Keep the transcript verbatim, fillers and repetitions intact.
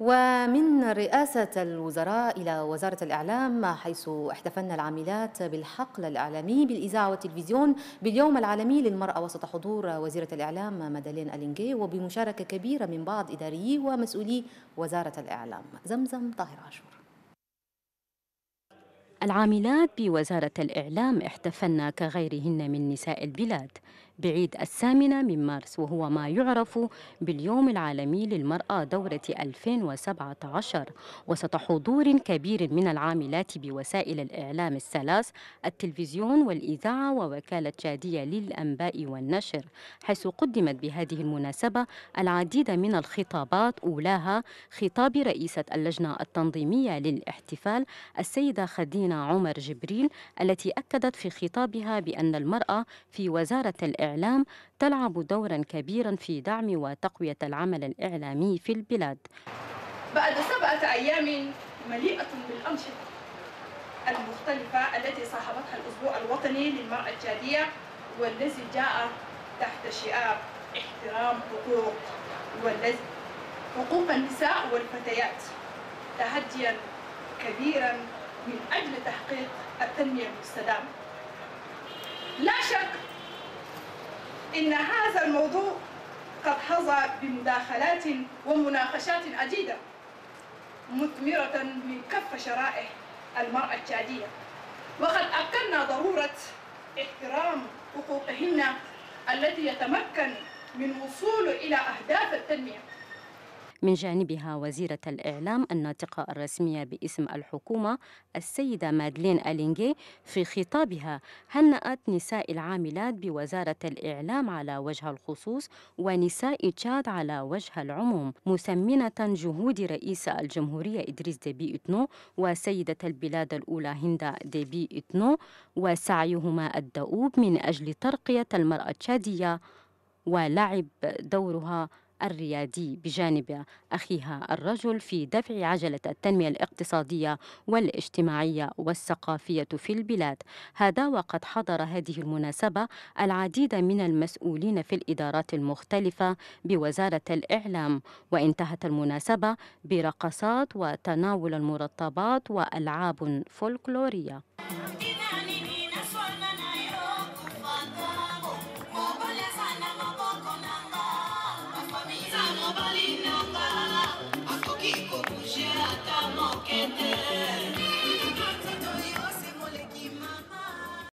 ومن رئاسة الوزراء إلى وزارة الإعلام، حيث احتفلنا العاملات بالحقل الإعلامي بالإذاعة والتلفزيون باليوم العالمي للمرأة، وسط حضور وزيرة الإعلام مادالين ألينجي وبمشاركة كبيرة من بعض إداريي ومسؤولي وزارة الإعلام. زمزم طاهر عاشور. العاملات بوزارة الإعلام احتفلن كغيرهن من نساء البلاد بعيد الثامنة من مارس، وهو ما يعرف باليوم العالمي للمرأة دورة ألفين وسبعة عشر، وسط حضور كبير من العاملات بوسائل الإعلام الثلاث: التلفزيون والإذاعة ووكالة شادية للأنباء والنشر، حيث قدمت بهذه المناسبة العديد من الخطابات، أولاها خطاب رئيسة اللجنة التنظيمية للاحتفال السيدة خدينة عمر جبريل، التي أكدت في خطابها بأن المرأة في وزارة الإعلام تلعب دورا كبيرا في دعم وتقوية العمل الإعلامي في البلاد. بعد سبعة أيام مليئة بالأنشطة المختلفة التي صاحبتها الأسبوع الوطني للمرأة الجادية، والذي جاء تحت شعار احترام حقوق والذي حقوق النساء والفتيات، تحديا كبيرا من أجل تحقيق التنمية المستدامة. لا شك إن هذا الموضوع قد حظى بمداخلات ومناقشات عديدة مثمرة من كافة شرائح المرأة التشادية، وقد أكدنا ضرورة احترام حقوقهن التي يتمكن من وصول إلى أهداف التنمية. من جانبها وزيرة الإعلام الناطقة الرسمية باسم الحكومة السيدة مادلين ألينجي في خطابها هنأت نساء العاملات بوزارة الإعلام على وجه الخصوص ونساء تشاد على وجه العموم، مثمنة جهود رئيس الجمهورية إدريس ديبي إتنو وسيدة البلاد الأولى هند ديبي إتنو وسعيهما الدؤوب من أجل ترقية المرأة التشادية ولعب دورها الريادي بجانب أخيها الرجل في دفع عجلة التنمية الاقتصادية والاجتماعية والثقافية في البلاد. هذا وقد حضر هذه المناسبة العديد من المسؤولين في الإدارات المختلفة بوزارة الإعلام، وانتهت المناسبة برقصات وتناول المرطبات وألعاب فولكلورية.